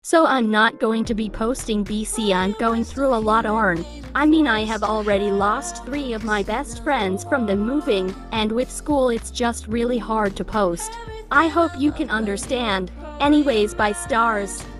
So I'm not going to be posting BC. I'm going through a lot I have already lost 3 of my best friends from them moving, and with school it's just really hard to post. I hope you can understand. Anyways, bye stars.